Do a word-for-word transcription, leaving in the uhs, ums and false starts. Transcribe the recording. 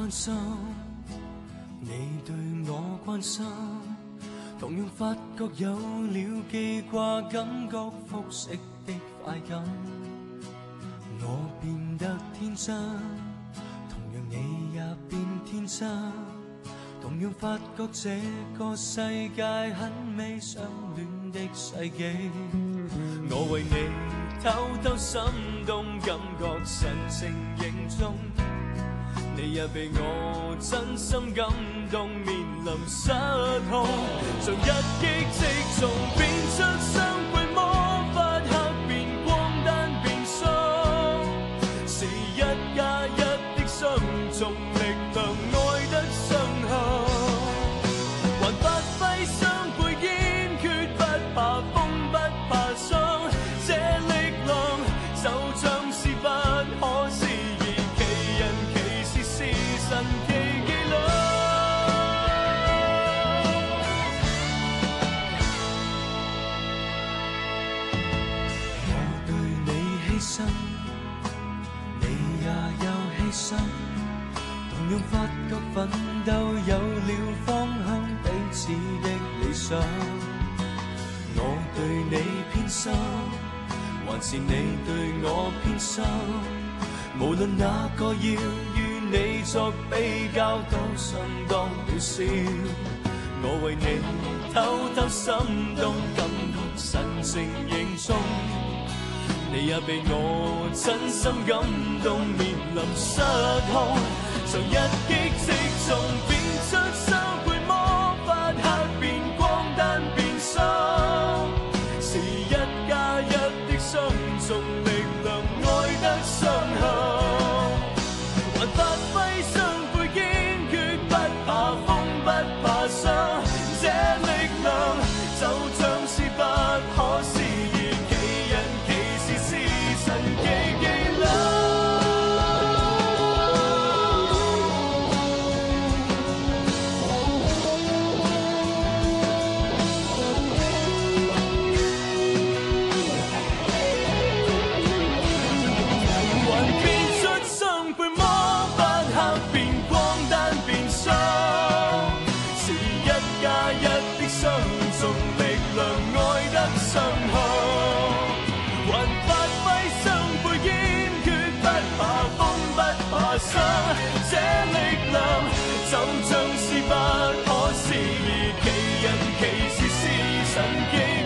關心，你對我關心，同樣發覺有了記掛，感覺複式的快感。我變得天真，同樣你也變天真，同樣發覺這個世界很美，相戀的世紀。我為你偷偷心動，感覺神情凝重，你也被我真心感動，面臨失控，像一擊即中，變出雙倍魔法，黑變光單變雙，是一加一的雙重力量，愛得雙向，還發揮雙倍堅決，不怕風不怕霜，這力量就像是不可思議，奇人奇事是神奇伎倆。我對你犧牲，你也有犧牲，同樣發覺奮鬥有了方向，彼此的理想。我對你偏心，還是你對我偏心，無論哪個要與你作比較，都相當渺小。我為你偷偷心動，感覺神情凝重，你也被我真心感動，面臨失控，像一擊即中，變出雙倍魔法，黑變光單變雙，是一加一的雙重力量，愛得雙向，還發揮雙倍堅決，不怕風不怕霜，這力量就像是不可思議，奇人奇事是神奇伎倆。雙重力量，愛得雙向，還發揮雙倍堅決，不怕風不怕霜，這力量就像是不可思議，奇人奇事是神奇。